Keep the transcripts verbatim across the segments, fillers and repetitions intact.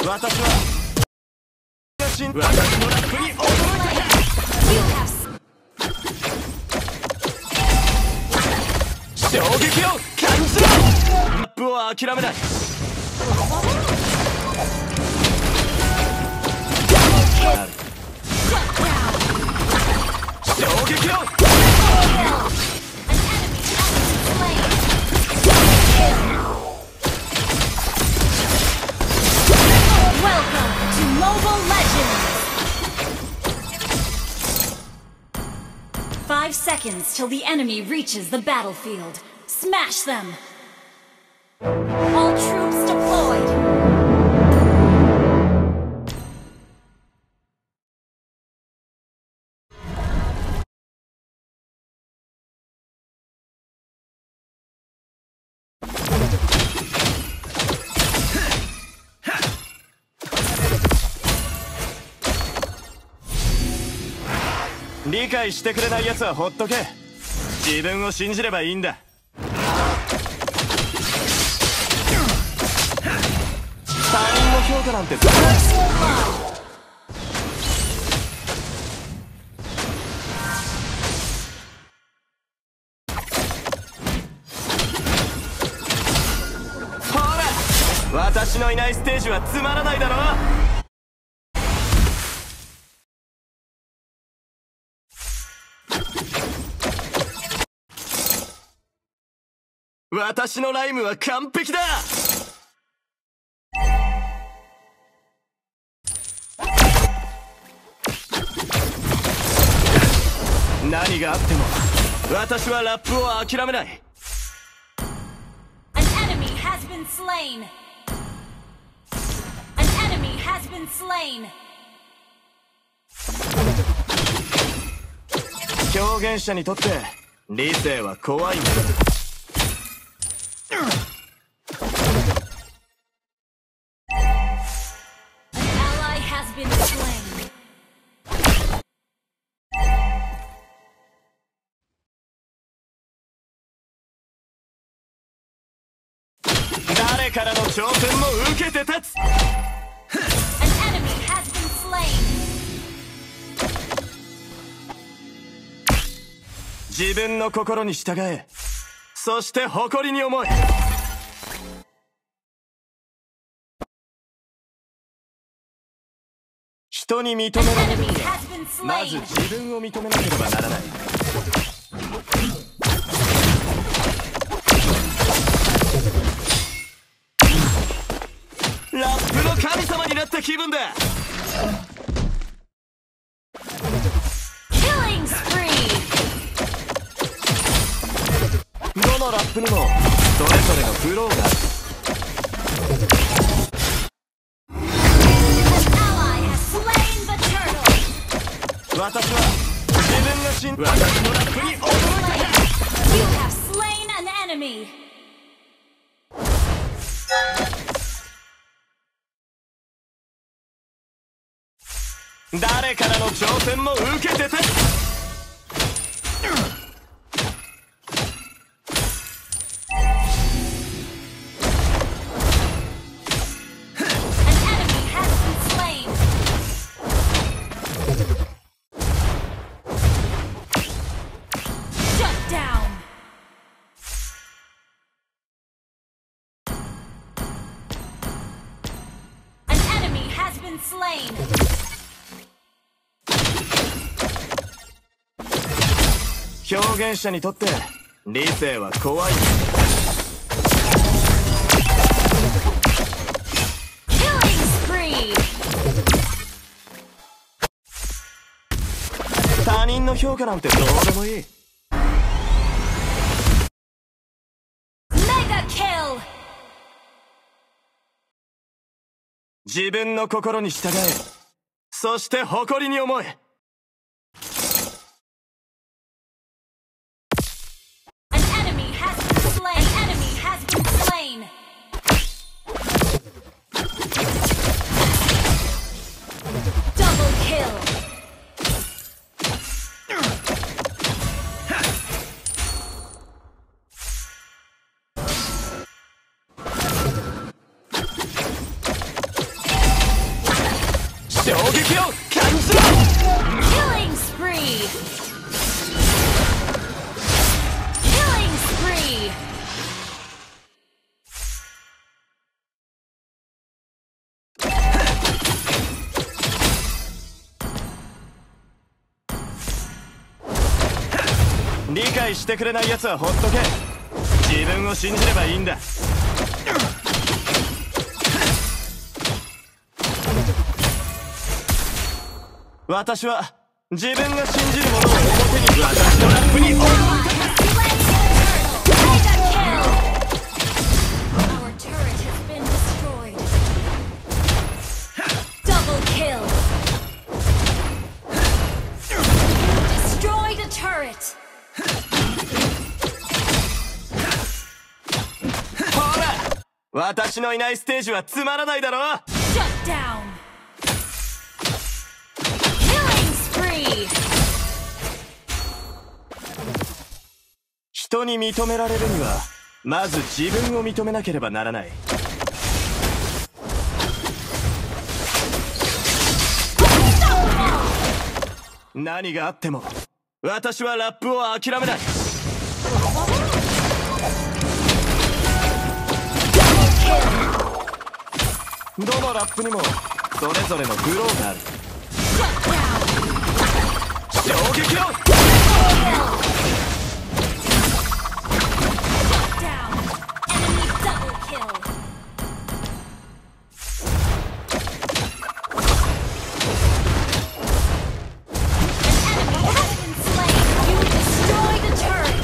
私は私のラップに驚いた。衝撃を感じろ。ラップを諦めない。衝撃を Five seconds till the enemy reaches the battlefield. Smash them! All troops deployed! 理解してくれない奴はほっとけ。自分を信じればいいんだ。他人の評価なんてさ。ほら、私のいないステージはつまらないだろ。私のライムは完璧だ。何があっても私はラップを諦めない。 An enemy has been slain. An enemy has been slain. 表現者にとって理性は怖いものだ。誰からの挑戦も受けて立つ。自分の心に従え、そして誇りに思え。人に認められるにはまず自分を認めなければならない。ラップの神様になった気分だ。どのラップにもそれぞれのフローがある。私は自分が信じ私のラップに驚いた。誰からの挑戦も受けて立つ。表現者にとって理性は怖い。他人の評価なんてどうでもいい。自分の心に従え、そして誇りに思え。 衝撃を感じろ。 Killing spree! Killing spree! 理解してくれない奴はほっとけ。自分を信じればいいんだ。私は自分が信じるものを表に私のラップに Our turret has been destroyed. Double kill. Destroyed a turret. ほら、私のいないステージはつまらないだろ。 Shut down. Killing spree. 人に認められるにはまず自分を認めなければならない。何があっても私はラップを諦めない。どのラップにもそれぞれのフローがある。衝撃を Down. Enemy double kill. An enemy has been slain. You destroyed a turret.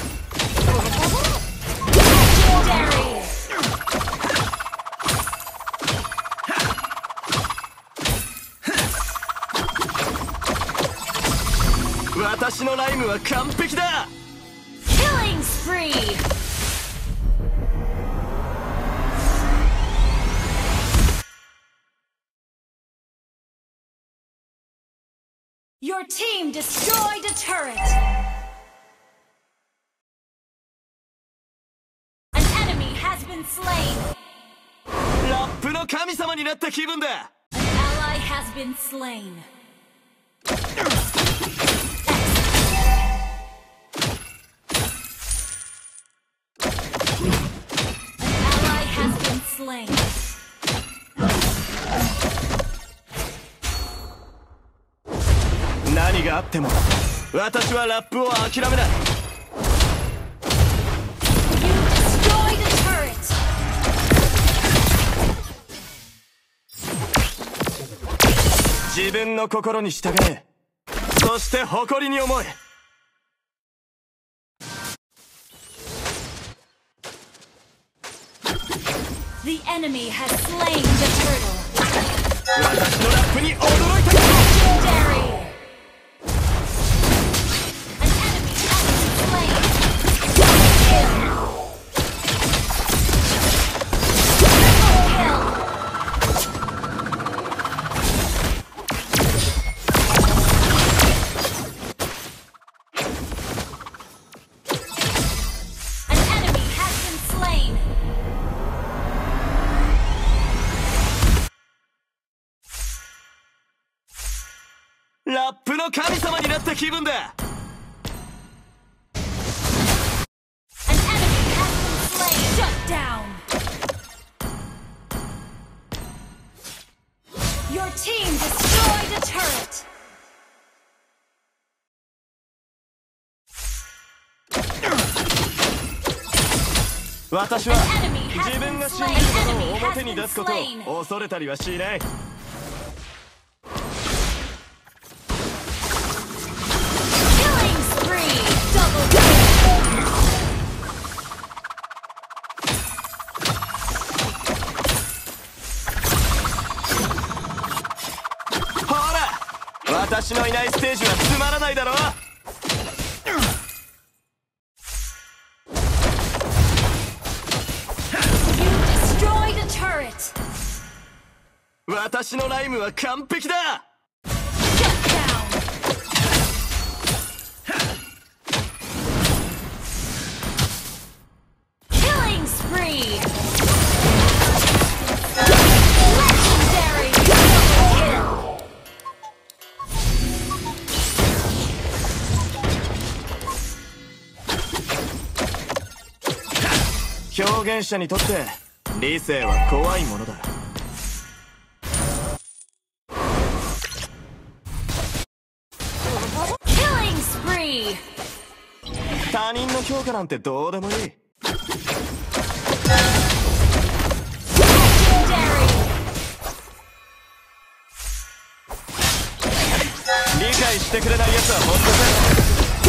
Legendary. 私のライムは完璧だ。 Killing spree. Your team destroyed a turret. An enemy has been slain. ラップの神様になった気分だ。 An ally has been slain. An ally has been slain. 何があっても私はラップを諦めない。 You destroyed a turret. 自分の心に従え。そして誇りに思え。 The enemy has slain the turtle. 私のラップに驚いたか。 Legendary. An enemy has been slain. Double kill. Triple kill. An enemy has been slain. ラップの神様になった気分だ。 An enemy has been slain. Shut down. Your team destroyed a turret. 私は自分が信じるものを表に出すことを恐れたりはしない。 Killing spree. Double kill. ほら、私のいないステージはつまらないだろ。 Destroyed a turret. 私のライムは完璧だ。 Shut down. Killing spree. Legendary. Double kill. 表現者にとって理性は怖いものだ。他人の評価なんてどうでもいい。理解してくれない奴はほっとせ。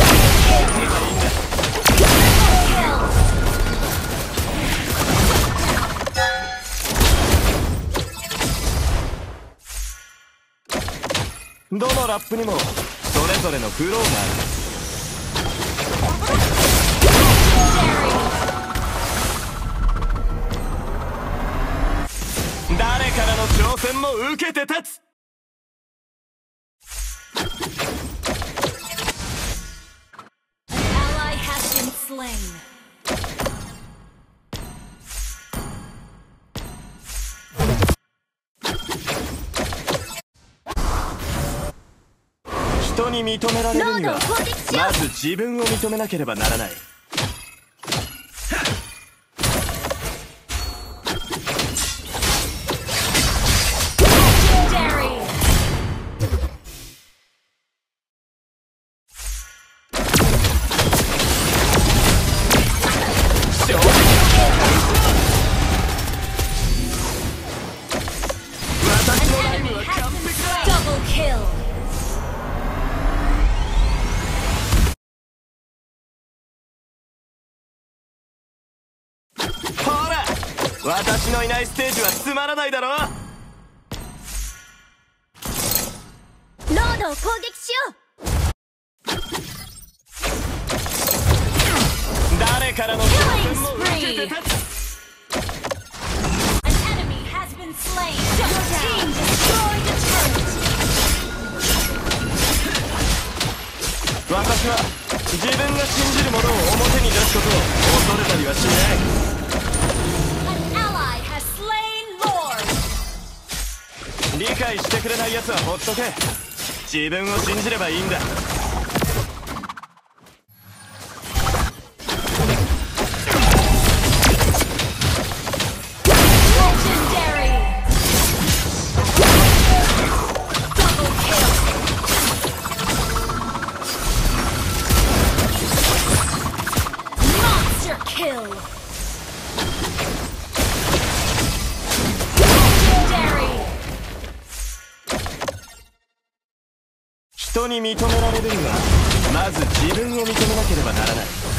どのラップにもそれぞれのフローがある。誰からの挑戦も受けて立つ。人に認められるにはまず自分を認めなければならない。私のいないステージはつまらないだろ。ロードを攻撃しよう。 誰からの挑戦も受けて立つ。私は自分が信じるものを表に出すことを恐れたりはしない。理解してくれない奴はほっとけ。自分を信じればいいんだ。人に認められるにはまず自分を認めなければならない。